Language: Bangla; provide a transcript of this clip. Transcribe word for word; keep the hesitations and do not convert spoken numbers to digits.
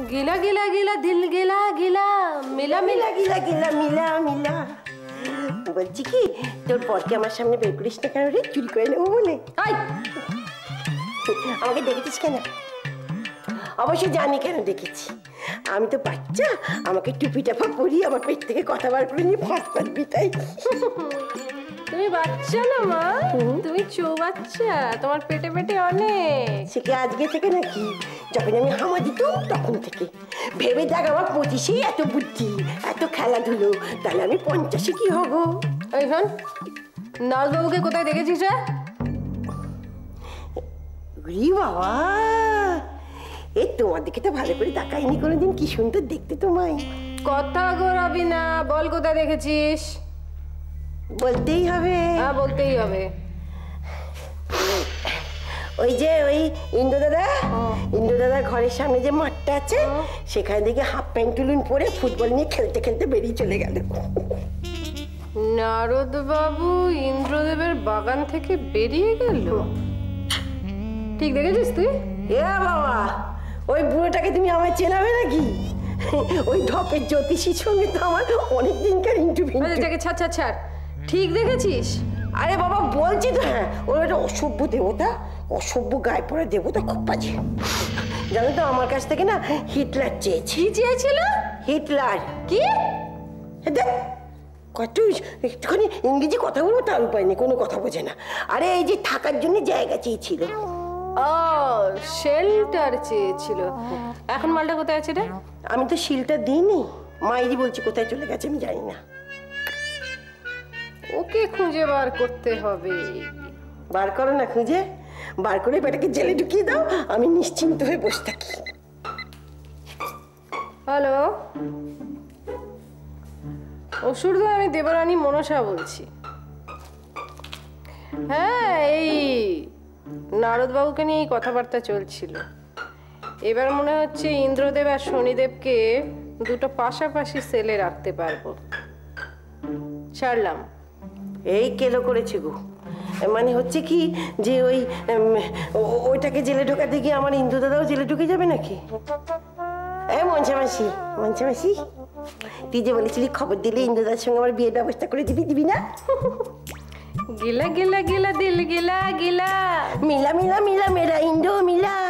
गिला गिला गिला दिल गिला गिला मिला मिला गिला गिला मिला मिला। বলছি কি তোর বরকে আমার সামনে বের করিস না কেন রে? চুরি করে নেবো বলে। আমাকে দেখেছিস কেন? অবশ্যই জানি কেন দেখেছি। আমি তো বাচ্চা, আমাকে টুপি টাপা পরিয়ে আমার পেট থেকে কথা বার করে নিয়ে ফাঁস পারবি তাই। তুমি বাচ্চা না মা, তুমি চৌবাচ্চা, তোমার পেটে পেটে অনেক। সে কি আজকে থেকে নাকি? যখন আমি হামা দিতাম তখন থেকে। ভেবে দেখ আমার পঁচিশে এত বুদ্ধি, এত খেলাধুলো, তাহলে আমি পঞ্চাশে কি হবো? এই শোন, নাজবাবুকে কোথায় দেখেছিস রে? বাবা, এ তোমার দিকে তো ভালো করে তাকাইনি কোনোদিন। কি সুন্দর দেখতে তোমায়। কথা ঘোরাবি না, বল কোথায় দেখেছিস? বলতেই হবে। হ্যাঁ বলতেই হবে। ওই যে ওই ইন্দ্র দাদা, ইন্দ্র দাদার ঘরের সামনে যে মাঠটা আছে সেখানে দেখে হাফ প্যান্ট টুলুন পরে ফুটবল নিয়ে খেলতে খেলতে বেরিয়ে চলে গেল। নারদ বাবু ইন্দ্রদেবের বাগান থেকে বেরিয়ে গেল? ঠিক দেখেছিস তুই? এ বাবা, ওই বুড়োটাকে তুমি আমায় চেনাবে নাকি? ওই ঢপের জ্যোতিষীর সঙ্গে তো আমার অনেক দিনকার ইন্টারভিউ। এটাকে ছাড় ছাড় ছাড়। ঠিক দেখেছিস? আরে বাবা বলছি তো। হ্যাঁ, ওর একটা অসভ্য দেবতা, অসভ্য গায়ে পড়া দেবতা, খুব বাজে। জানো তো আমার কাছ থেকে না হিটলার চেয়েছি। চেয়েছিল? হিটলার। কি? কত একটুখানি ইংরেজি কথা বলবো তার উপায় নেই, কোনো কথা বোঝে না। আরে এই যে থাকার জন্য জায়গা চেয়েছিল। ও শেল্টার চেয়েছিল। এখন মালটা কোথায় আছে রে? আমি তো শিলটা দিইনি, মাইরি বলছি কোথায় চলে গেছে আমি জানি না। ওকে খুঁজে বার করতে হবে। বার করো না, খুঁজে বার করে বেটাকে জেলে ঢুকিয়ে দাও, আমি নিশ্চিন্ত হয়ে বসে থাকি। হ্যালো, অসুরদা, আমি দেবরানী মনসা বলছি। হ্যাঁ, এই নারদবাবুকে নিয়ে কথাবার্তা চলছিল। এবার মনে হচ্ছে ইন্দ্রদেব আর শনিদেবকে দুটো পাশাপাশি সেলে রাখতে পারবো। ছাড়লাম। এই কেলো করেছে গো। মানে হচ্ছে কি যে ওই ওইটাকে জেলে ঢোকাতে গিয়ে আমার ইন্দ্র দাদাও জেলে ঢুকে যাবে নাকি? এই মনসা মাসি, মনসা মাসি, তুই যে বলেছিলি খবর দিলে ইন্দ্র দাদার সঙ্গে আমার বিয়ের ব্যবস্থা করে দিবি, দিবি না? गिला गिला गिला दिल गिला गिला मिला मिला मिला मेरा इंदो मिला।